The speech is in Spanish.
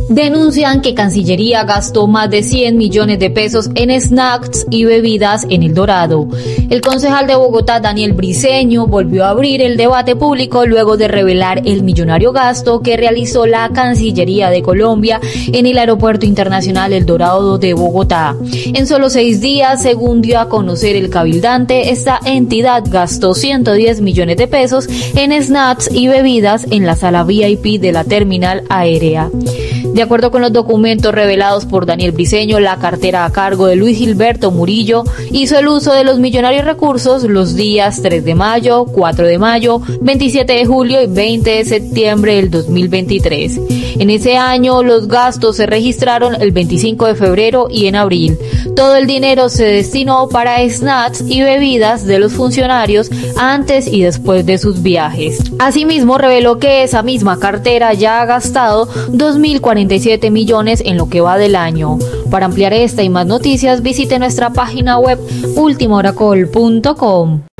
Denuncian que Cancillería gastó más de 100 millones de pesos en snacks y bebidas en El Dorado. El concejal de Bogotá, Daniel Briceño, volvió a abrir el debate público luego de revelar el millonario gasto que realizó la Cancillería de Colombia en el Aeropuerto Internacional El Dorado de Bogotá. En solo 6 días, según dio a conocer el cabildante, esta entidad gastó 110 millones de pesos en snacks y bebidas en la sala VIP de la terminal aérea. De acuerdo con los documentos revelados por Daniel Briceño, la cartera a cargo de Luis Gilberto Murillo hizo el uso de los millonarios recursos los días 3 de mayo, 4 de mayo, 27 de julio y 20 de septiembre del 2023. En ese año, los gastos se registraron el 25 de febrero y en abril. Todo el dinero se destinó para snacks y bebidas de los funcionarios antes y después de sus viajes. Asimismo, reveló que esa misma cartera ya ha gastado 2.047 millones en lo que va del año. Para ampliar esta y más noticias, visite nuestra página web ultimahoracol.com.